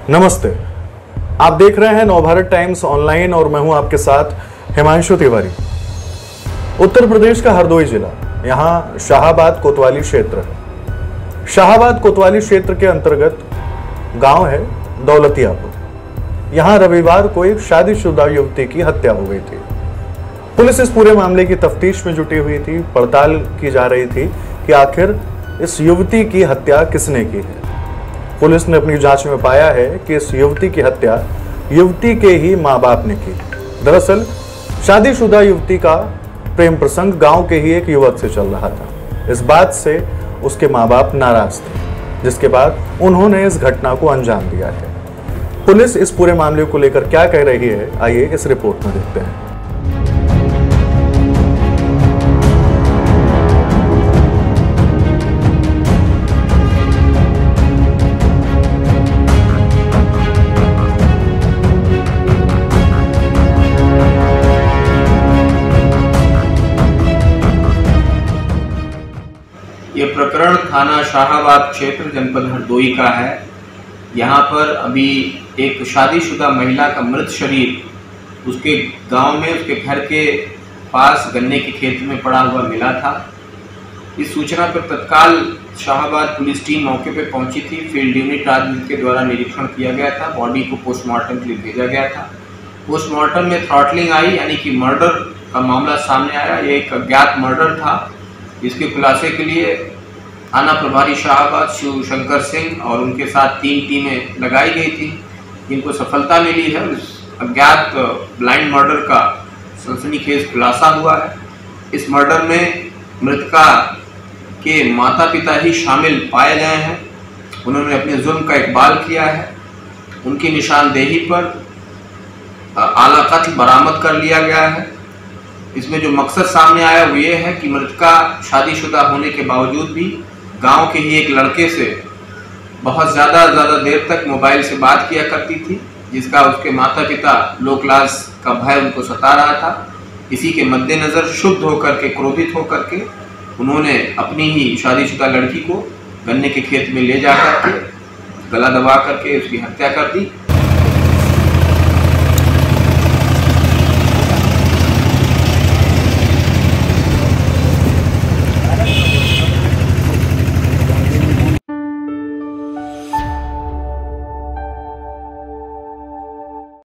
नमस्ते, आप देख रहे हैं नवभारत टाइम्स ऑनलाइन और मैं हूं आपके साथ हिमांशु तिवारी। उत्तर प्रदेश का हरदोई जिला, यहां शाहाबाद कोतवाली क्षेत्र है। शाहाबाद कोतवाली क्षेत्र के अंतर्गत गांव है दौलतियापुर। यहां रविवार को एक शादीशुदा युवती की हत्या हो गई थी। पुलिस इस पूरे मामले की तफ्तीश में जुटी हुई थी। पड़ताल की जा रही थी कि आखिर इस युवती की हत्या किसने की है। पुलिस ने अपनी जांच में पाया है कि इस युवती की हत्या युवती के ही मां बाप ने की। दरअसल शादीशुदा युवती का प्रेम प्रसंग गांव के ही एक युवक से चल रहा था। इस बात से उसके मां बाप नाराज थे, जिसके बाद उन्होंने इस घटना को अंजाम दिया है। पुलिस इस पूरे मामले को लेकर क्या कह रही है, आइए इस रिपोर्ट में देखते हैं। ये प्रकरण थाना शाहाबाद क्षेत्र जनपद हरदोई का है। यहाँ पर अभी एक शादीशुदा महिला का मृत शरीर उसके गांव में उसके घर के पास गन्ने के खेत में पड़ा हुआ मिला था। इस सूचना पर तत्काल शाहाबाद पुलिस टीम मौके पर पहुंची थी। फील्ड यूनिट राजनीति के द्वारा निरीक्षण किया गया था। बॉडी को पोस्टमार्टम के लिए भेजा गया था। पोस्टमार्टम में थ्रॉटलिंग आई, यानी कि मर्डर का मामला सामने आया। ये एक अज्ञात मर्डर था। इसके खुलासे के लिए थाना प्रभारी शाहाबाद शिव शंकर सिंह और उनके साथ 3 टीमें लगाई गई थी, जिनको सफलता मिली है। इस अज्ञात ब्लाइंड मर्डर का सनसनीखेज खुलासा हुआ है। इस मर्डर में मृतका के माता पिता ही शामिल पाए गए हैं। उन्होंने अपने जुर्म का इकबाल किया है। उनकी निशानदेही पर आला कत्ल बरामद कर लिया गया है। इसमें जो मकसद सामने आया वो ये है कि मृतका शादीशुदा होने के बावजूद भी गांव के ही एक लड़के से बहुत ज़्यादा देर तक मोबाइल से बात किया करती थी, जिसका उसके माता पिता लो क्लास का भय उनको सता रहा था। इसी के मद्देनज़र शुद्ध होकर के, क्रोधित होकर के उन्होंने अपनी ही शादीशुदा लड़की को गन्ने के खेत में ले जा करके गला दबा करके उसकी हत्या कर दी।